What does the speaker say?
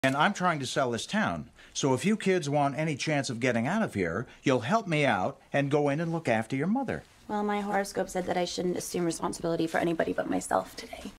And I'm trying to sell this town. So if you kids want any chance of getting out of here, you'll help me out and go in and look after your mother. Well, my horoscope said that I shouldn't assume responsibility for anybody but myself today.